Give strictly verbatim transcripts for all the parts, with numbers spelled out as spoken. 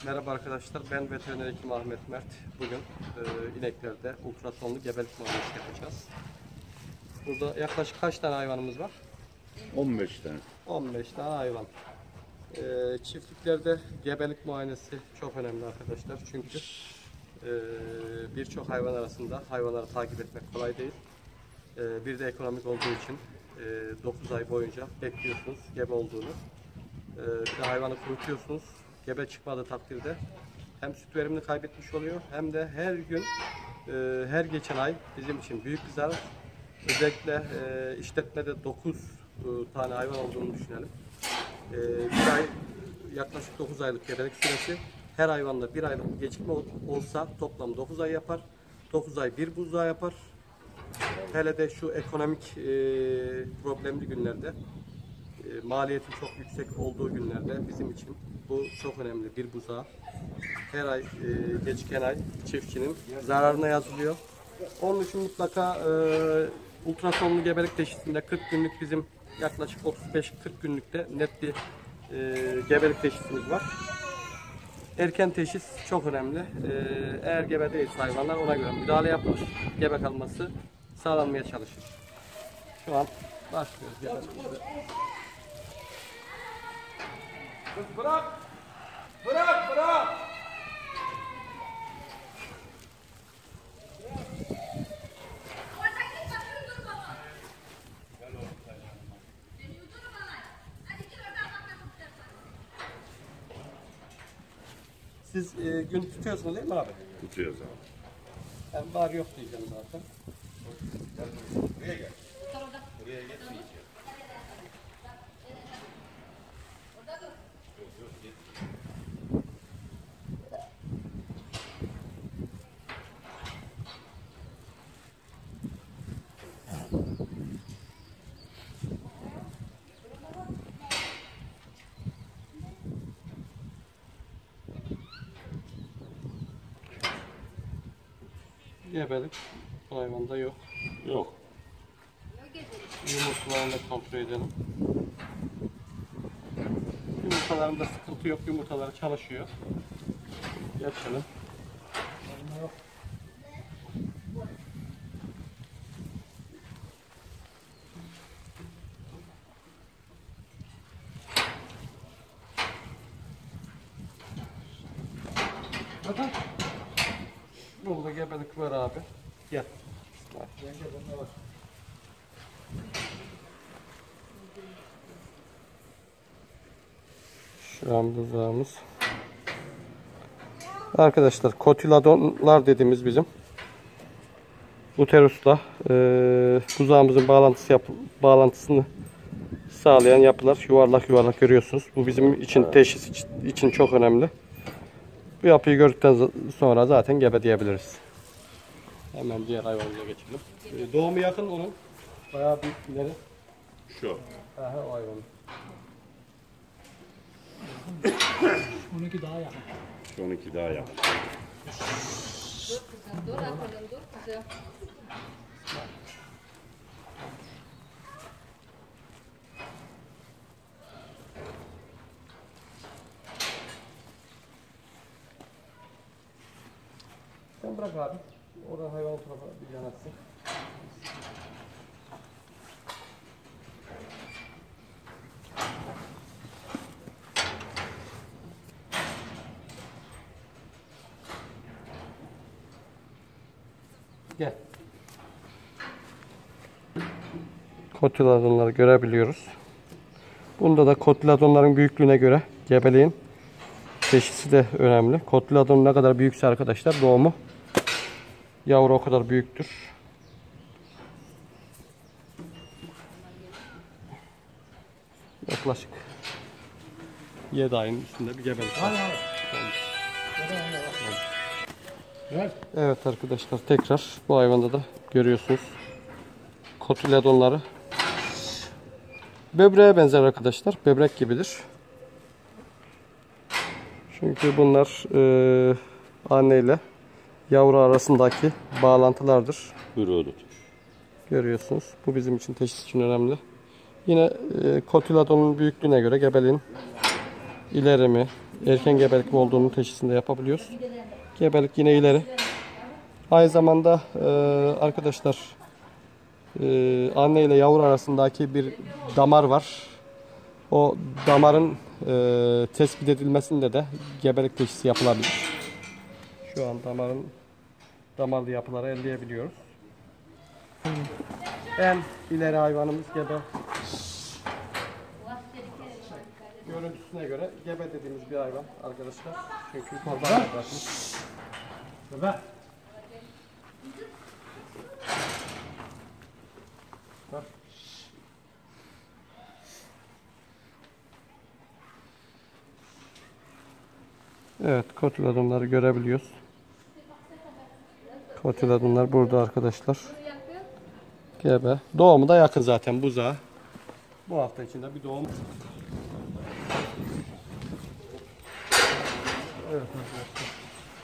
Merhaba arkadaşlar, ben veteriner hekim Ahmet Mert. Bugün e, ineklerde ultrasonlu gebelik muayenesi yapacağız. Burada yaklaşık kaç tane hayvanımız var? on beş tane. on beş tane hayvan. E, çiftliklerde gebelik muayenesi çok önemli arkadaşlar. Çünkü e, birçok hayvan arasında hayvanları takip etmek kolay değil. E, bir de ekonomik olduğu için e, dokuz ay boyunca bekliyorsunuz gebe olduğunu. E, bir de hayvanı kurutuyorsunuz. Gebe çıkmadığı takdirde hem süt verimini kaybetmiş oluyor hem de her gün e, her geçen ay bizim için büyük bir zarar. Özellikle e, işletmede dokuz e, tane hayvan olduğunu düşünelim. E, bir ay yaklaşık dokuz aylık gebelik süresi. Her hayvanda bir aylık bir gecikme olsa toplam dokuz ay yapar. dokuz ay bir buzdağı yapar. Hele de şu ekonomik e, problemli günlerde, e, maliyetin çok yüksek olduğu günlerde bizim için bu çok önemli. Bir buzağı her ay e, geciken ay çiftçinin zararına yazılıyor. Onun için mutlaka e, ultrasonlu gebelik teşhisinde kırk günlük bizim yaklaşık otuz beş kırk günlükte net bir e, gebelik teşhisimiz var. Erken teşhis çok önemli. E, eğer gebe değilse hayvanlar ona göre müdahale yapılır. Gebe kalması sağlanmaya çalışır. Şu an başlıyoruz gebelikimize. Bırak! Bırak! Bırak! Siz e, gün tutuyorsunuz değil mi abi? Tutuyoruz abi. Ben var yok diyeceğim zaten. Buraya gel. Buraya geç. Gebelik bu hayvanda yok. Yok. Yumurtalarını da kontrol edelim. Yumurtalarında sıkıntı yok. Yumurtaları çalışıyor. Geçelim. Bakın. Burada gebelik var abi. Gel. Bak. Şu an buzağımız. Arkadaşlar kotiladonlar dediğimiz bizim uterusla e, buzağımızın bağlantısı yap bağlantısını sağlayan yapılar yuvarlak yuvarlak görüyorsunuz. Bu bizim için teşhis için çok önemli. Bu yapıyı gördükten sonra zaten gebe diyebiliriz. Hemen diğer hayvanımıza geçelim. E, doğumu yakın onun. Bayağı büyük ileri. Şu. Aha, o hayvan. on iki daha yakın. on iki daha yakın. Dur kızım, dur atalım, dur kızım. Sen bırak abi. Oradan hayvan tarafa bir yanaşsın. Gel. Kotiladonları görebiliyoruz. Bunda da kotiladonların büyüklüğüne göre gebeliğin teşhisi de önemli. Kotiladon ne kadar büyükse arkadaşlar doğumu yavru o kadar büyüktür. Yaklaşık yedi ayın üstünde bir gebelik var. Evet arkadaşlar tekrar bu hayvanda da görüyorsunuz kotiladonları. Böbreğe benzer arkadaşlar. Böbrek gibidir. Çünkü bunlar e, anne ile yavru arasındaki bağlantılardır. Buyurun. Görüyorsunuz. Bu bizim için teşhis için önemli. Yine e, kotiladonun büyüklüğüne göre gebeliğin ileri mi, erken gebelik olduğunun teşhisini de yapabiliyoruz. Gebelik yine ileri. Aynı zamanda e, arkadaşlar e, anne ile yavru arasındaki bir damar var. O damarın e, tespit edilmesinde de gebelik teşhisi yapılabilir. Şu an damarın damarlı yapıları elleyebiliyoruz. En ileri hayvanımız gebe. Görüntüsüne göre gebe dediğimiz bir hayvan arkadaşlar. Çünkü kurban bırakmış. Bebe. Evet, kotiladonları görebiliyoruz. Kotiladonlar burada arkadaşlar. Gebe. Doğumu da yakın zaten buzağa. Bu hafta içinde bir doğum. Evet arkadaşlar.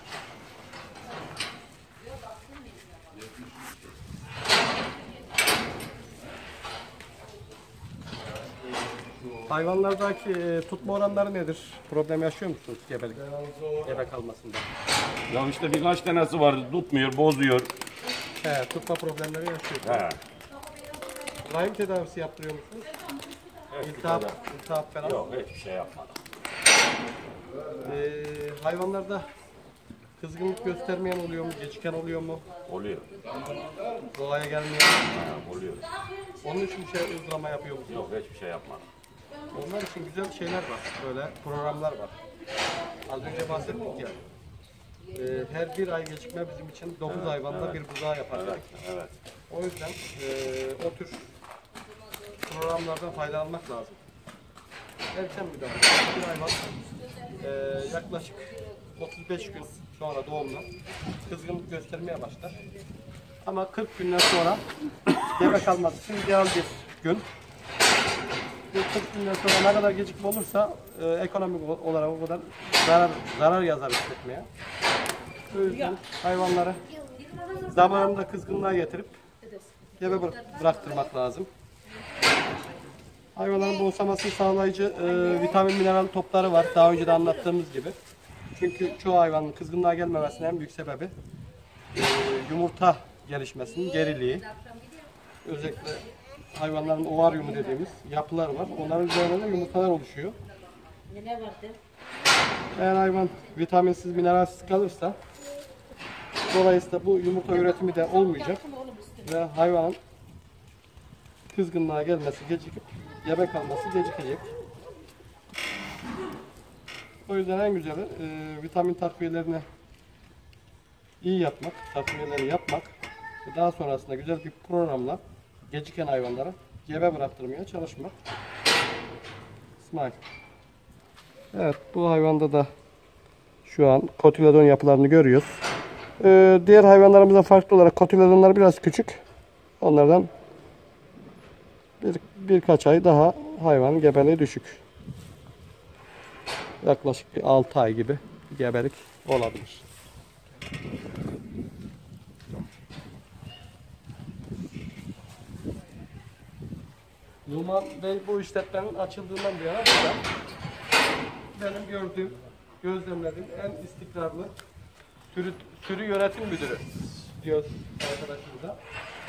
Hayvanlardaki e, tutma oranları nedir? Problem yaşıyor musunuz gebelik? Gebe kalmasında. Ya işte birkaç tanesi var tutmuyor, bozuyor. He, tutma problemleri yaşıyor. He. Rahim tedavisi yaptırıyor musunuz? İltihap, iltihap falan. Yok hiçbir şey yapmadım. Ee, hayvanlarda kızgınlık göstermeyen oluyor mu? Geciken oluyor mu? Oluyor. Doğaya gelmiyor. Ha, oluyor. Onun için bir şey uygulama yapıyor musunuz? Yok hiçbir şey yapmadım. Onlar için güzel şeyler var. Böyle programlar var. Az önce bahsettik ya. Ee, her bir ay gecikme bizim için dokuz hayvanda bir buzağı yapar. Evet, evet. O yüzden e, o tür programlardan faydalanmak lazım. Erken müdahale. Bir hayvan e, yaklaşık otuz beş gün sonra doğumdan kızgınlık göstermeye başlar. Ama kırk günden sonra gebe kalması için ideal bir gün. Bu kırk günden sonra ne kadar gecikme olursa e, ekonomik olarak o kadar zarar, zarar yazar işletmeye. O yüzden hayvanları zamanında kızgınlığa getirip gebe bıra- bıraktırmak lazım. Hayvanların boğsamasını sağlayıcı e, vitamin mineral topları var. Daha önce de anlattığımız gibi. Çünkü çoğu hayvanın kızgınlığa gelmemesinin en büyük sebebi e, yumurta gelişmesinin geriliği. Özellikle hayvanların ovaryumu dediğimiz yapılar var. Onların üzerinde yumurtalar oluşuyor. Eğer hayvan vitaminsiz, mineralsiz kalırsa dolayısıyla bu yumurta üretimi de olmayacak ve hayvanın kızgınlığa gelmesi gecikip gebe kalması gecikecek. O yüzden en güzeli e, vitamin takviyelerini iyi yapmak, takviyeleri yapmak ve daha sonrasında güzel bir programla geciken hayvanlara gebe bıraktırmaya çalışmak. İsmail. Evet, bu hayvanda da şu an kotiladon yapılarını görüyoruz. Ee, diğer hayvanlarımızdan farklı olarak kotiladonlar biraz küçük. Onlardan bir, birkaç ay daha hayvanın gebeliği düşük. Yaklaşık bir altı ay gibi gebelik olabilir. Numan Bey bu işletmenin açıldığından bu yana burada. Benim gördüğüm, gözlemlediğim en istikrarlı sürü, sürü yönetim müdürü diyor arkadaşımız da.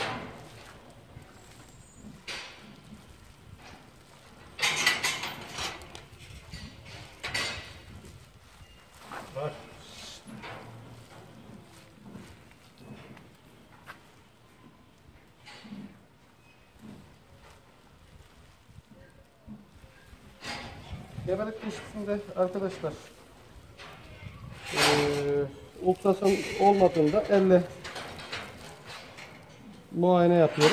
Gebelik teşhisinde arkadaşlar e, ultrason olmadığında elle muayene yapıyoruz.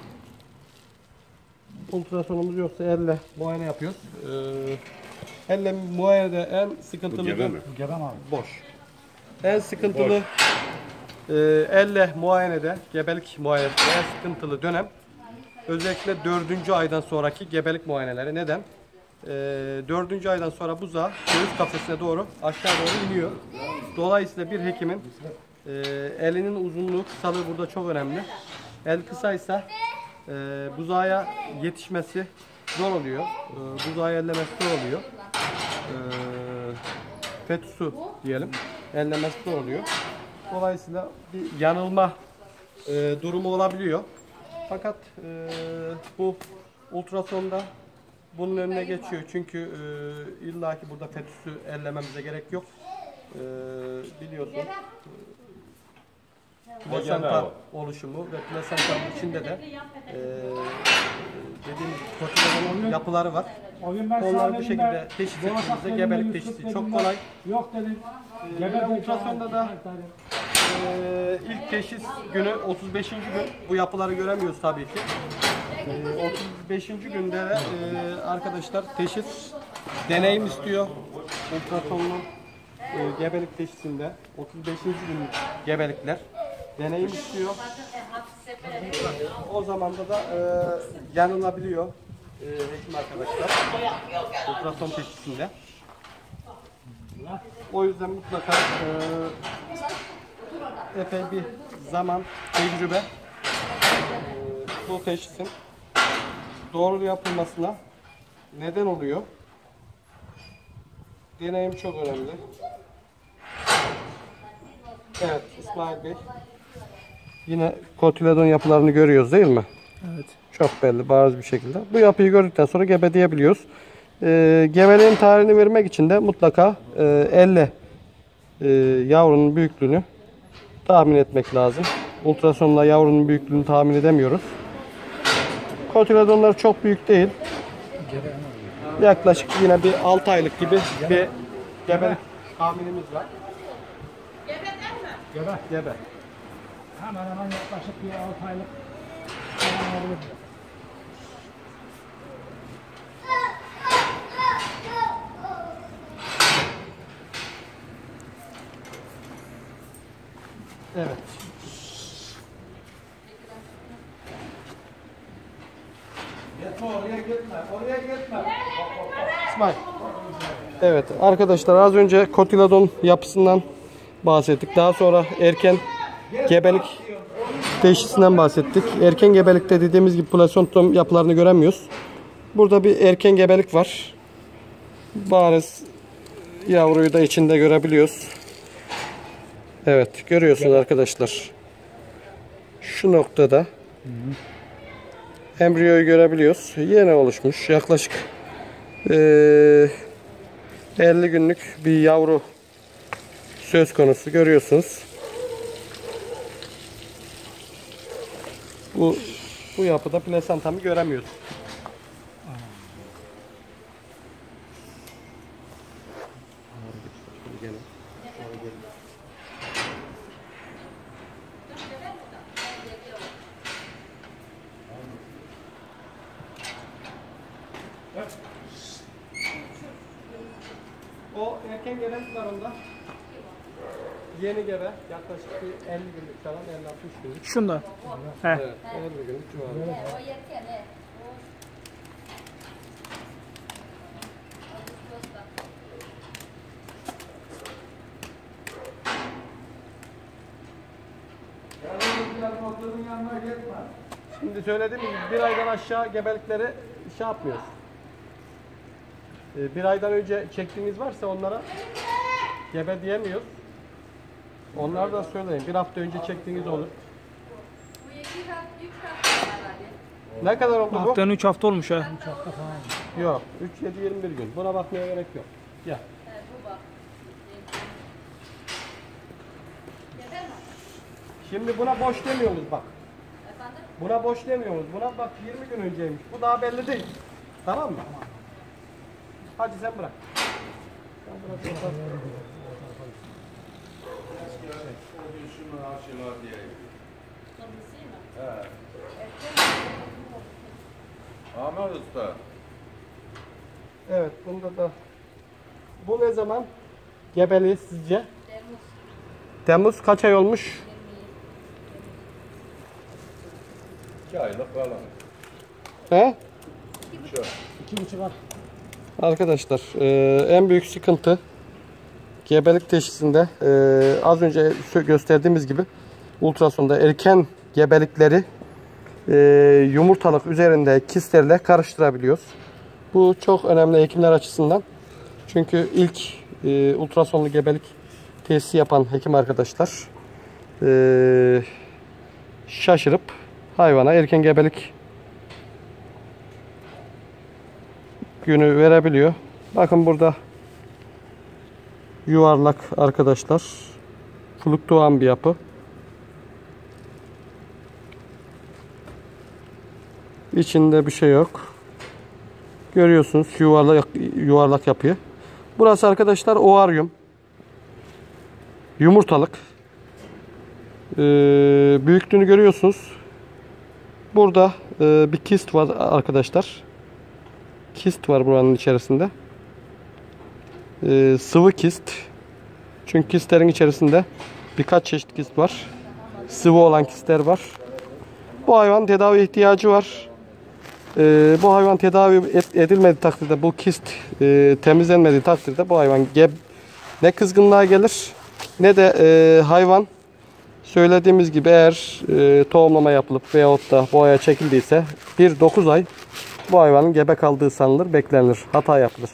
Ultrasonumuz yoksa elle muayene yapıyoruz. E, elle muayenede en sıkıntılı Gebe mi? Gebe mi abi? boş. En sıkıntılı e, elle muayenede, gebelik muayenede en sıkıntılı dönem özellikle dördüncü aydan sonraki gebelik muayeneleri. Neden? E, dördüncü aydan sonra buzağı göğüs kafesine doğru aşağı doğru iniyor. Dolayısıyla bir hekimin e, elinin uzunluğu, kısalığı burada çok önemli. El kısaysa e, buzağa yetişmesi zor oluyor. E, buzağı ellemesi zor oluyor. E, fetüsü diyelim. Ellemesi de oluyor. Dolayısıyla bir yanılma e, durumu olabiliyor. Fakat e, bu ultrasonda bunun önüne geçiyor. Çünkü e, illaki burada fetüsü ellememize gerek yok. E, biliyorsun. Plasenta oluşumu ve plasentanın içinde de e, dediğimiz kotilerin yapıları var. Onları bu şekilde teşhis ettiğimizde gebelik teşhisi çok kolay. Yok dedim. E, ultrasonda da e, ilk teşhis günü otuz beşinci gün bu yapıları göremiyoruz tabii ki. E, otuz beşinci günde e, arkadaşlar teşhis deneyim istiyor. Ultrasonlu e, gebelik teşhisinde otuz beşinci gün gebelikler deneyim istiyor. O zaman da, da e, yanılabiliyor e, hekim arkadaşlar ultrason teşhisinde. O yüzden mutlaka e, epey bir zaman, tecrübe e, bu teşhisin doğru yapılmasına neden oluyor. Deneyim çok önemli. Evet, İsmail Bey. Yine kotiledon yapılarını görüyoruz değil mi? Evet. Çok belli, bariz bir şekilde. Bu yapıyı gördükten sonra gebe diyebiliyoruz. E, gebeliğin tarihini vermek için de mutlaka e, elle e, yavrunun büyüklüğünü tahmin etmek lazım. Ultrasonla yavrunun büyüklüğünü tahmin edemiyoruz. Kotiledonlar çok büyük değil. Yaklaşık yine bir altı aylık gibi bir gebelik tahminimiz var. Gebe. Gebe. Hemen hemen yaklaşık bir altı aylık falan olabilir. Evet. Gitme oraya gitme. Oraya gitme. İsmail. Evet arkadaşlar az önce kotiledon yapısından bahsettik. Daha sonra erken gebelik teşhisinden bahsettik. Erken gebelikte dediğimiz gibi plasentom yapılarını göremiyoruz. Burada bir erken gebelik var. Bariz yavruyu da içinde görebiliyoruz. Evet görüyorsunuz arkadaşlar. Şu noktada hı hı. embriyoyu görebiliyoruz. Yeni oluşmuş yaklaşık ee, elli günlük bir yavru söz konusu görüyorsunuz. Bu bu yapıda plasentamı göremiyoruz. O erken gebelik var onda. Yeni gebe yaklaşık bir elli günlük falan, elli altmış günlük. Şunda. He. Evet, elli günlük civarında. Şimdi söylediğim gibi bir aydan aşağı gebelikleri şey yapmıyoruz. Bir aydan önce çektiğiniz varsa onlara gebe diyemiyoruz. Onları da söyleyin. Bir hafta önce çektiğiniz olur. Ne kadar oldu bu? Haftanın üç hafta olmuş ha. Yok. üç yedi yirmi bir gün. Buna bakmaya gerek yok. Gel. Şimdi buna boş demiyoruz bak. Buna boş demiyoruz. Buna bak yirmi gün önceymiş. Bu daha belli değil. Tamam mı? Hadi sen bırak. Sen bırak. Şunu aşılar diye. Ahmet Usta. Evet, bunda da bu ne zaman gebeliği sizce? Temmuz. Temmuz kaç ay olmuş? İki aylık falan. He? Şu. İki buçuk ay. Arkadaşlar, e, en büyük sıkıntı gebelik teşhisinde e, az önce gösterdiğimiz gibi ultrasonda erken gebelikleri e, yumurtalık üzerinde kistlerle karıştırabiliyoruz. Bu çok önemli hekimler açısından. Çünkü ilk e, ultrasonlu gebelik tesisi yapan hekim arkadaşlar e, şaşırıp hayvana erken gebelik günü verebiliyor. Bakın burada yuvarlak arkadaşlar. Fluktuan bir yapı. İçinde bir şey yok. Görüyorsunuz yuvarlak yuvarlak yapıyı. Burası arkadaşlar ovaryum. Yumurtalık. Ee, büyüklüğünü görüyorsunuz. Burada e, bir kist var arkadaşlar. Kist var buranın içerisinde. Ee, sıvı kist. Çünkü kistlerin içerisinde birkaç çeşit kist var. Sıvı olan kistler var. Bu hayvan tedavi ihtiyacı var. Ee, bu hayvan tedavi edilmediği takdirde, bu kist e, temizlenmediği takdirde bu hayvan geb ne kızgınlığa gelir ne de e, hayvan söylediğimiz gibi eğer e, tohumlama yapılıp veyahut da boğaya çekildiyse bir dokuz ay bu hayvanın gebe kaldığı sanılır, beklenir, hata yapılır.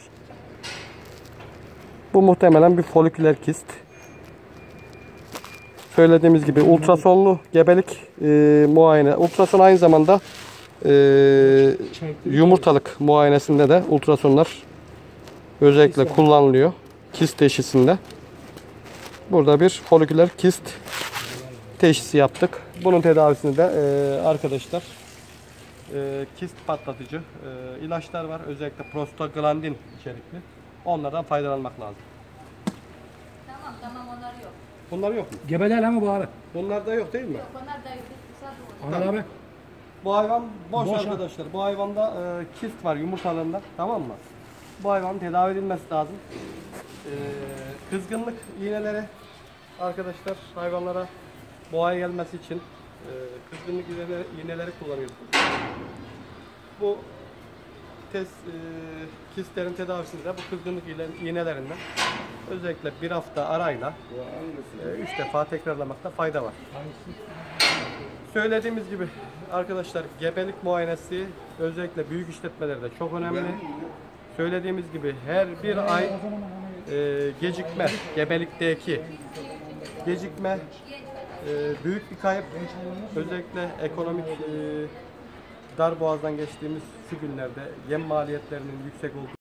Bu muhtemelen bir foliküler kist. Söylediğimiz gibi ultrasonlu gebelik e, muayene. Ultrason aynı zamanda e, yumurtalık muayenesinde de ultrasonlar özellikle kullanılıyor. Kist teşhisinde. Burada bir foliküler kist teşhisi yaptık. Bunun tedavisinde de e, arkadaşlar e, kist patlatıcı e, ilaçlar var. Özellikle prostaglandin içerikli. Onlardan faydalanmak lazım. Tamam tamam onlar yok. Bunlar yok mu? Gebeler ama bu abi. Bunlar da yok değil mi? Yok onlar da yok. Kısa doğru. Anıl abi. Bu hayvan boş, Boş arkadaşlar. Bu hayvanda e, kist var yumurtalarında. Tamam mı? Bu hayvanın tedavi edilmesi lazım. E, kızgınlık iğneleri arkadaşlar hayvanlara boğaya gelmesi için e, kızgınlık iğneleri, iğneleri kullanıyorsunuz. Bu test e, kistlerin tedavisinde bu kızgınlık iğnelerinden özellikle bir hafta arayla e, üç defa tekrarlamakta fayda var. Söylediğimiz gibi arkadaşlar gebelik muayenesi özellikle büyük işletmelerde çok önemli. Söylediğimiz gibi her bir ay e, gecikme, gebelikteki gecikme e, büyük bir kayıp. Özellikle ekonomik e, dar boğazdan geçtiğimiz şu günlerde yem maliyetlerinin yüksek olduğu